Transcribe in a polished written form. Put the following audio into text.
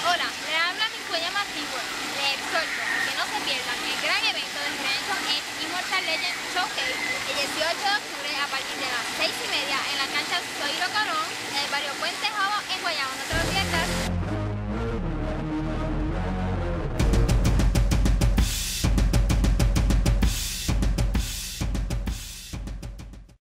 Hola, le habla mi sueño más antiguo. Les exhorto a que no se pierdan el gran evento de Redemption X Immortal Legends Showcase el 18 de octubre a partir de las 6:30 en la cancha Zoilo Colón